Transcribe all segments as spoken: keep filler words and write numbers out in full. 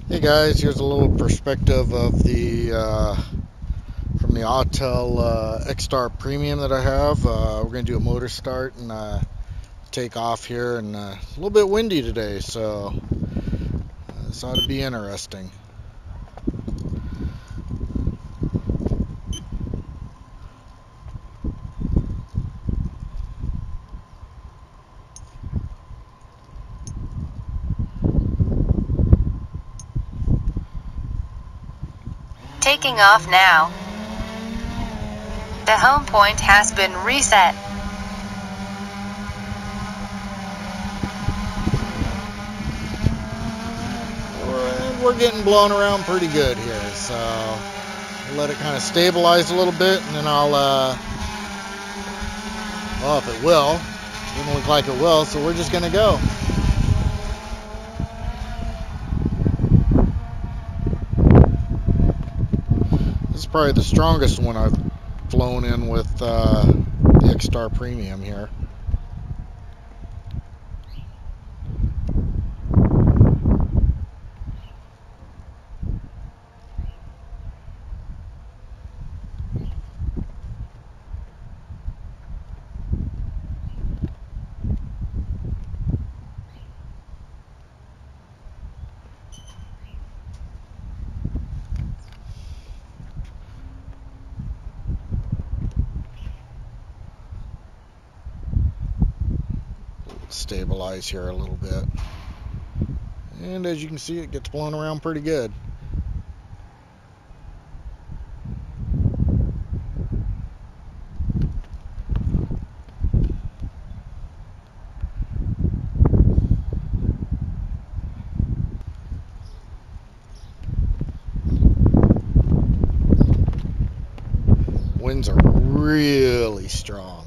Hey guys, here's a little perspective of the uh, from the Autel uh, X S P Premium that I have. Uh, we're going to do a motor start and uh, take off here, and uh, a little bit windy today, so uh, this ought to be interesting. Taking off now. The home point has been reset. We're, we're getting blown around pretty good here, so we'll let it kind of stabilize a little bit, and then I'll, uh, well, if it will, it doesn't look like it will, so we're just going to go. This is probably the strongest one I've flown in with uh, the X S P Premium here. Stabilize here a little bit, and as you can see, it gets blown around pretty good. Winds are really strong.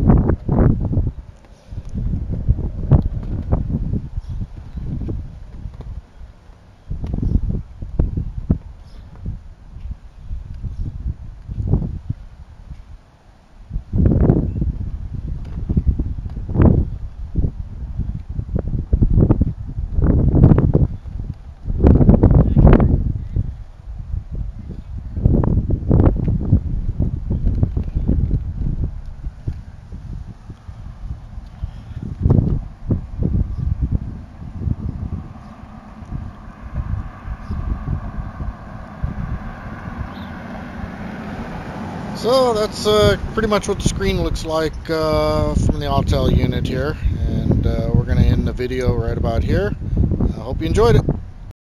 So that's uh, pretty much what the screen looks like uh, from the Autel unit here, and uh, we're going to end the video right about here. I hope you enjoyed it.